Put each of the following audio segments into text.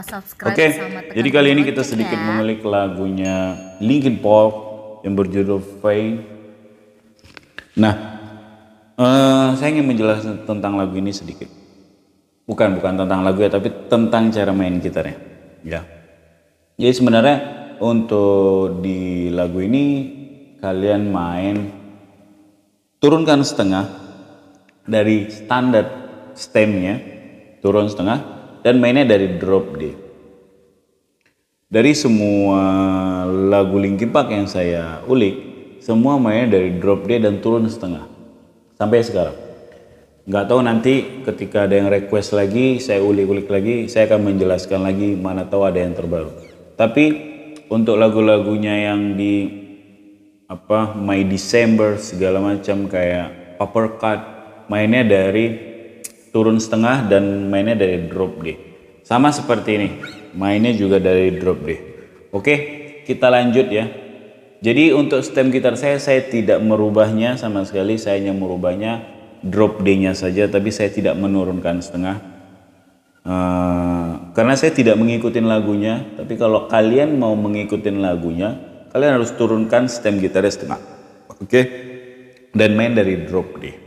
subscribe Oke, sama tekan jadi kali ini kita lonceng sedikit ya. mengulik lagunya Linkin Park yang berjudul Fame. Nah, saya ingin menjelaskan tentang lagu ini sedikit. Bukan tentang lagu ya, tapi tentang cara main gitarnya. Ya. Jadi sebenarnya untuk di lagu ini kalian main turunkan setengah dari standar stemnya, turun setengah dan mainnya dari drop D. Dari semua lagu Linkin Park yang saya ulik, semua mainnya dari drop D dan turun setengah sampai sekarang. Nggak tahu nanti ketika ada yang request lagi, saya ulik-ulik lagi, saya akan menjelaskan lagi, mana tahu ada yang terbaru. Tapi untuk lagu-lagunya yang di My December segala macam kayak Uppercut, mainnya dari turun setengah dan mainnya dari drop D. Sama seperti ini, mainnya juga dari drop D. Oke, kita lanjut ya. Jadi untuk stem gitar saya tidak merubahnya sama sekali, saya hanya merubahnya drop D-nya saja, tapi saya tidak menurunkan setengah. Karena saya tidak mengikuti lagunya, tapi kalau kalian mau mengikuti lagunya, kalian harus turunkan stem gitarnya setengah. Oke? Dan main dari drop D.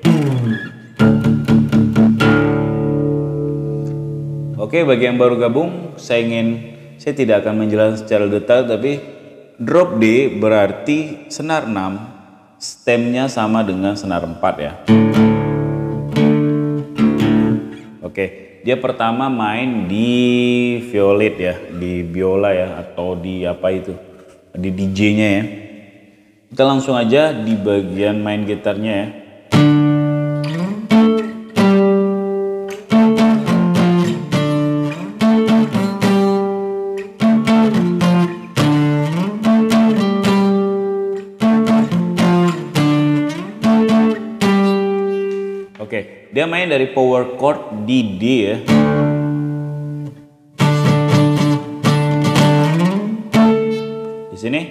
Oke, bagi yang baru gabung, saya tidak akan menjelaskan secara detail, tapi drop D berarti senar 6, stemnya sama dengan senar 4 ya. Oke, dia pertama main di violet ya, di biola ya, atau di apa itu, di DJ-nya ya. Kita langsung aja di bagian main gitarnya ya. Oke, dia main dari power chord di D ya. Di sini.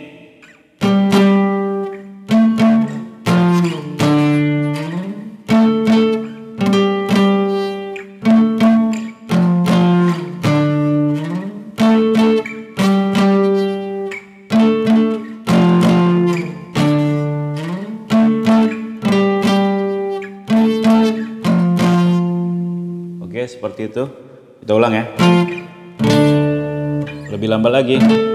Oke, seperti itu. Kita ulang ya. Lebih lambat lagi.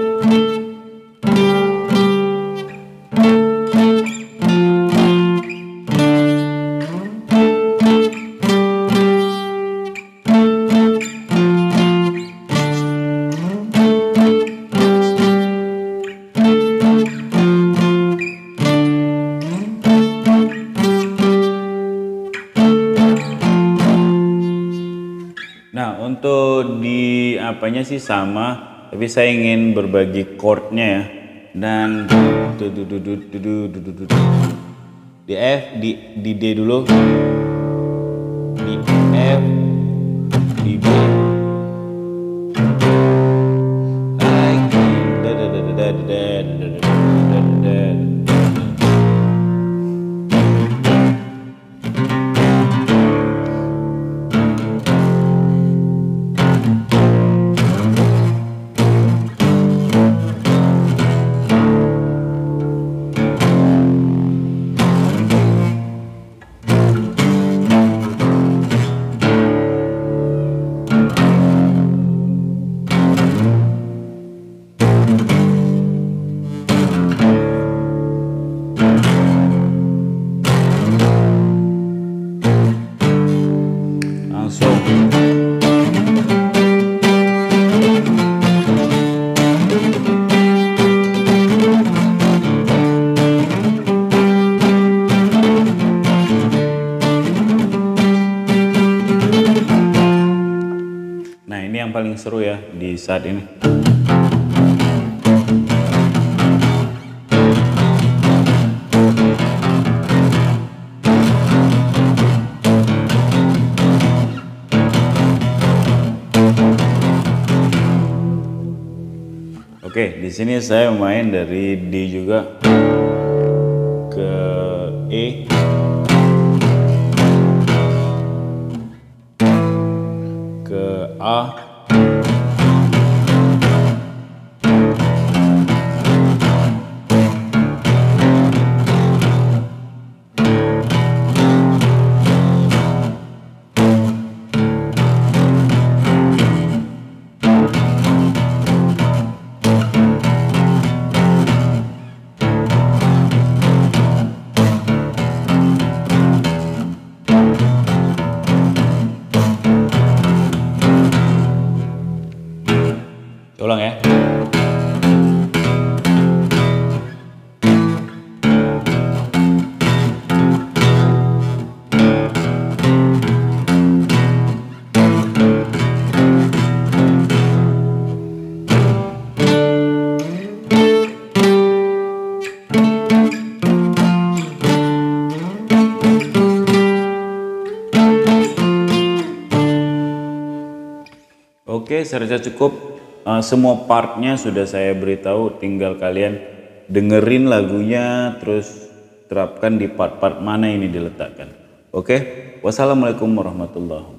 Nah, untuk di apanya sih sama, tapi saya ingin berbagi chordnya ya. Dan di F, di D dulu, di F, di B, langsung. Nah, ini yang paling seru ya di saat ini. Oke, di sini saya main dari D juga ke E, ke A, Saya ulang ya. Oke, saya rasa cukup. Semua partnya sudah saya beritahu, tinggal kalian dengerin lagunya terus terapkan di part-part mana ini diletakkan. Oke, wassalamualaikum warahmatullahi wabarakatuh.